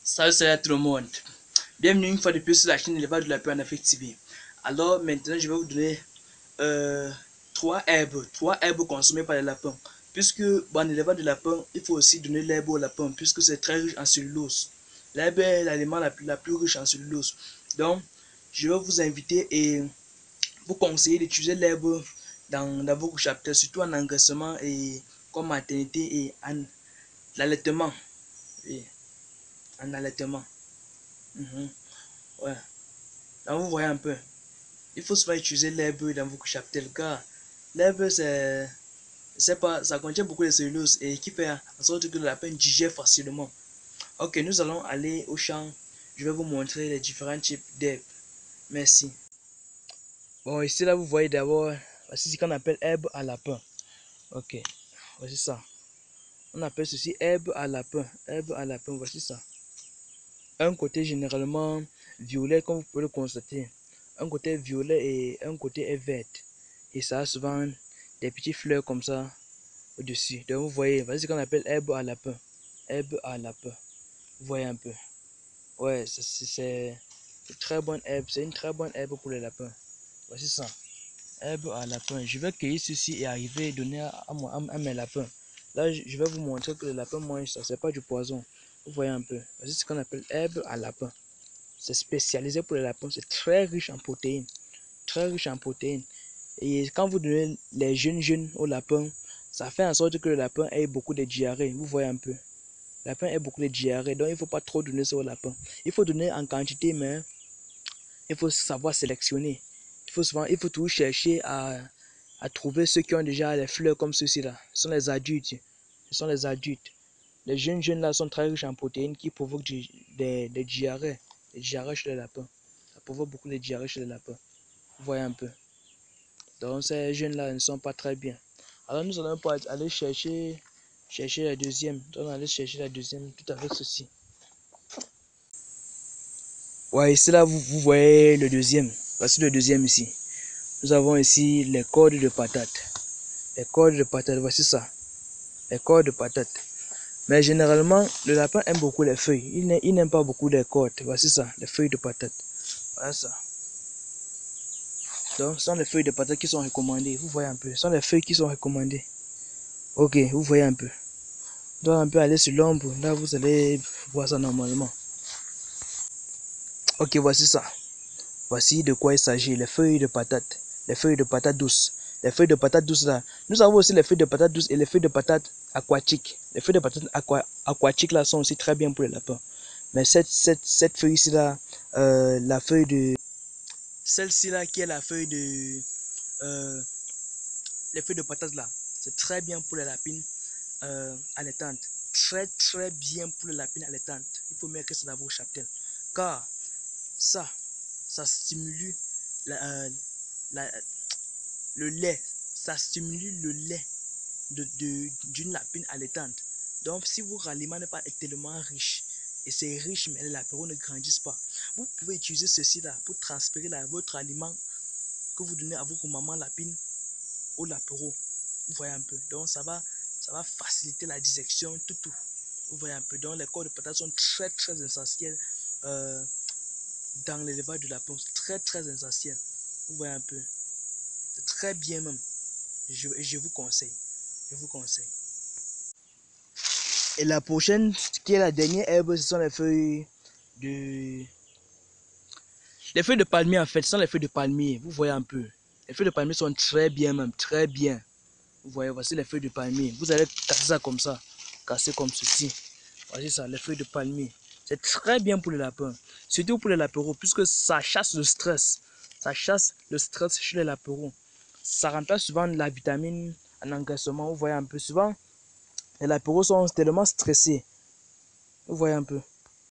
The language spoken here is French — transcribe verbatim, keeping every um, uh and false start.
Salut, salut à tout le monde. Bienvenue une fois de plus sur la chaîne Élevage de la paix en Afrique T V. Alors maintenant, je vais vous donner euh, trois herbes, trois herbes consommées par les lapins. Puisque bon, en élevage de lapins, il faut aussi donner l'herbe aux lapins, puisque c'est très riche en cellulose. L'herbe est l'aliment la, la plus riche en cellulose. Donc, je vais vous inviter et vous conseiller d'utiliser l'herbe dans, dans vos chapters, surtout en engraissement et comme maternité et en allaitement. Et en allaitement. Mhm. Ouais. Donc vous voyez un peu. Il faut souvent utiliser l'herbe dans vos chaptels car l'herbe c'est c'est pas ça contient beaucoup de cellulose et qui fait en sorte que le lapin digère facilement. Ok, nous allons aller au champ. Je vais vous montrer les différents types d'herbes. Merci. Bon, ici là vous voyez d'abord, voici ce qu'on appelle herbe à lapin. Ok, voici ça. On appelle ceci herbe à lapin. Herbe à lapin, voici ça. Un côté généralement violet comme vous pouvez le constater. Un côté violet et un côté est vert. Et ça a souvent des petites fleurs comme ça au-dessus. Donc vous voyez, voici ce qu'on appelle herbe à lapin. Herbe à lapin. Vous voyez un peu. Ouais, c'est une très bonne herbe. C'est une très bonne herbe pour les lapins. Voici ça. Herbe à lapin. Je vais cueillir ceci et arriver et donner à, à, à, à mes lapins. Là, je vais vous montrer que le lapin mange ça. C'est pas du poison. Vous voyez un peu. Voici ce qu'on appelle herbe à lapin. C'est spécialisé pour les lapins. C'est très riche en protéines. Très riche en protéines. Et quand vous donnez les jeunes jeunes au lapin, ça fait en sorte que le lapin ait beaucoup de diarrhée. Vous voyez un peu. Le lapin ait beaucoup de diarrhée. Donc il ne faut pas trop donner ça au lapin. Il faut donner en quantité, mais il faut savoir sélectionner. Il faut souvent, il faut toujours chercher à, à trouver ceux qui ont déjà les fleurs comme ceux-ci là. Ce sont les adultes. Ce sont les adultes. Les jeunes jeunes là sont très riches en protéines qui provoquent des, des, des diarrhées. Des diarrhées chez les lapins. Ça provoque beaucoup de diarrhées chez les lapins. Vous voyez un peu. Donc ces jeunes là ne sont pas très bien. Alors nous allons pas aller chercher chercher la deuxième. Donc on va aller chercher la deuxième tout avec ceci. Ouais, ici là vous, vous voyez le deuxième. Voici le deuxième ici. Nous avons ici les cordes de patates. Les cordes de patates, voici ça. Les cordes de patates. Mais généralement, le lapin aime beaucoup les feuilles. Il n'aime pas beaucoup les cordes. Voici ça, les feuilles de patates. Voilà ça. Donc, ce sont les feuilles de patates qui sont recommandées. Vous voyez un peu. Ce sont les feuilles qui sont recommandées. Ok, vous voyez un peu. Donc, un peu aller sur l'ombre. Là, vous allez voir ça normalement. Ok, voici ça. Voici de quoi il s'agit. Les feuilles de patates. Les feuilles de patates douces. Les feuilles de patates douces là. Nous avons aussi les feuilles de patates douces et les feuilles de patates aquatiques. Les feuilles de patates aqua aquatiques là sont aussi très bien pour les lapins. Mais cette, cette, cette feuille ici là, euh, la feuille de... Celle-ci là qui est la feuille de... Euh, les feuilles de patates là, c'est très bien pour les lapines euh, allaitantes. Très très bien pour les lapines allaitantes. Il faut mettre ça dans vos chaptels. Car ça, ça stimule la, euh, la, le lait. Ça stimule le lait de, de, d'une lapine allaitante. Donc si votre aliment n'est pas tellement riche, et c'est riche mais les lapins ne grandissent pas, vous pouvez utiliser ceci là pour transférer là, votre aliment que vous donnez à votre maman lapine au lapéro. Vous voyez un peu. Donc ça va, ça va faciliter la dissection, tout tout. Vous voyez un peu. Donc les corps de patates sont très très essentiels euh, dans l'élevage de lapin. Très très essentiels. Vous voyez un peu. C'est très bien même. Je, je vous conseille. Je vous conseille. Et la prochaine, qui est la dernière herbe, ce sont les feuilles de... Les feuilles de palmier en fait, ce sont les feuilles de palmier. Vous voyez un peu. Les feuilles de palmier sont très bien même, très bien. Vous voyez, voici les feuilles de palmier. Vous allez casser ça comme ça. Casser comme ceci. Voici ça, les feuilles de palmier. C'est très bien pour les lapins. Surtout pour les lapéraux, puisque ça chasse le stress. Ça chasse le stress chez les lapéraux. Ça remplace souvent la vitamine en engraissement. Vous voyez un peu. Souvent, les lapéraux sont tellement stressés. Vous voyez un peu.